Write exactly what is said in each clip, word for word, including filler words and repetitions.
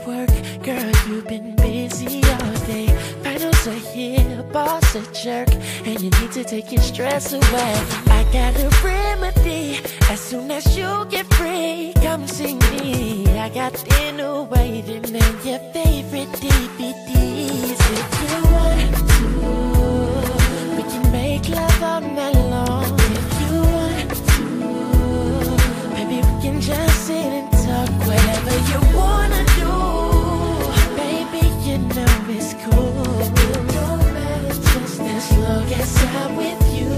work, girl, you've been busy all day. Finals are here, boss a jerk, and you need to take your stress away. I got a remedy, as soon as you get free, come see me. I got dinner waiting and your favorite D V Ds. If you want to, we can make love all night long. If you want to, baby, we can just sit and talk. Whatever you wanna do, baby, you know it's cool. No matter, just as long as I'm with you.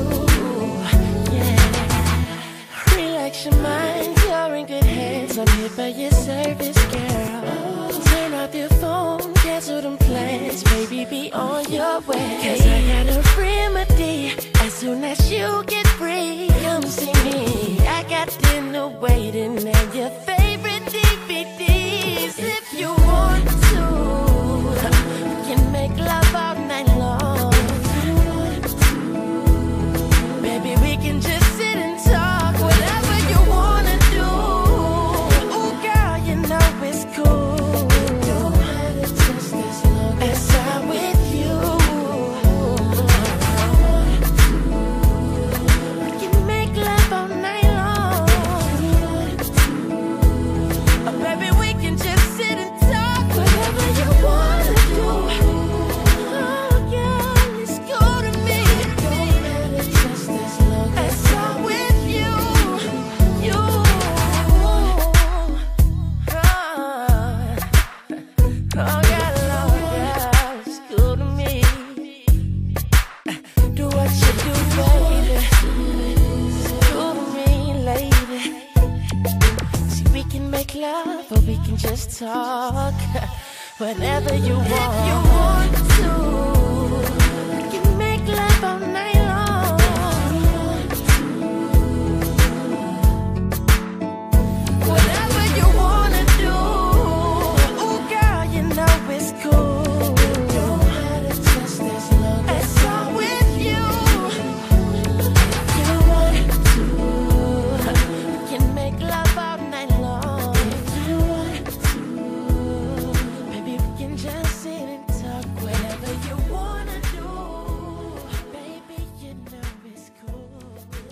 Yeah, relax your mind, you're in good hands. I'm here for your service, girl. Turn off your phone, cancel them plans, baby, be on your way. Cause I got a remedy, as soon as you get free, come see me. I got dinner waiting and your favorite D V Ds. If you want to, we can make love all night long. If you want to, baby, we can just sit and talk. Whatever you wanna do, ooh girl, you know it's cool. No matter, just as long as I'm with you. We can make love all night long. Oh, baby, we can just sit and talk. Whatever you wanna do. Oh, girl, it's cool to me. No matter, just as long as I'm with you. You. Oh, oh, yeah, Lord, yeah, it's cool to me. Do what you do, baby. It's cool to me, lady. See, we can make love or we can just talk. Whatever you want. If you want to, we can make love all night long. Whatever you wanna do, ooh girl, you know it's cool. No matter, just as long as I'm with you. You want to, we can make love all night long. If you want to, baby, we can just sit and talk. Whatever you wanna do, baby, you know it's cool.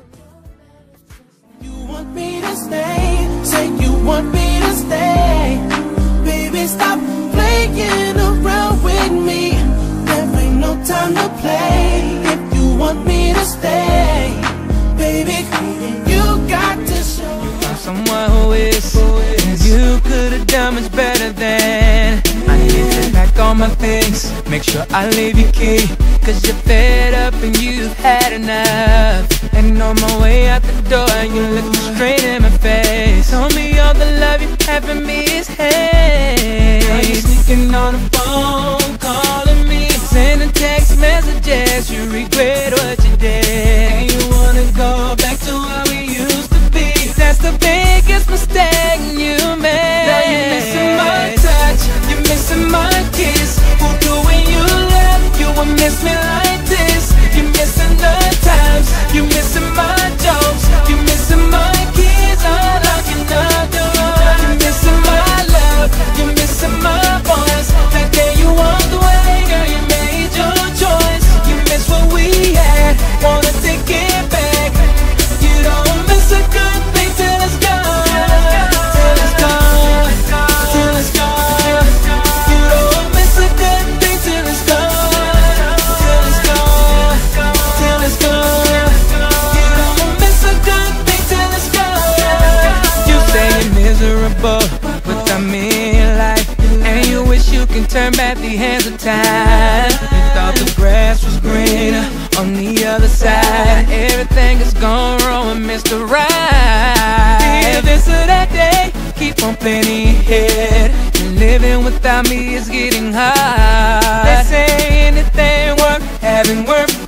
You want me to stay, say you want me to stay. Baby, stop playing around with me. There ain't no time to play. If you want me to stay, baby, you got to show. You found someone who is, and you could've done much better than. I need to pack all my things, make sure I leave you key. Cause you're fed up and you've had enough. And on my way out the door, you look straight in my face. Told me all the love you have for me is hate. Now you're sneaking on the phone, calling me, sending text messages, you regret what you did. And you wanna go back to how we used to be. That's the biggest mistake you made. Now you're missing my touch, you're missing my kiss. Who do when you left, you won't miss me like this. You're missing the times, you're missing my jokes, you're missing my kids, all I cannot do. You're missing my love, you're missing my voice. That day you walked away, girl, you made your choice. You miss what we had, wanna take it back. You don't miss a good thing till it's gone, till it's gone, till it's gone. You don't miss a good thing till it's gone, till it's gone, till it's gone. You don't miss a good thing till it's gone. You say you're miserable without me in life, and you wish you can turn back the hands of time. You thought the grass was greener on the other side. Everything is gone wrong with Mister Right. Either this or that day, keep on playing in your head. And living without me is getting hard. They say anything worth having worth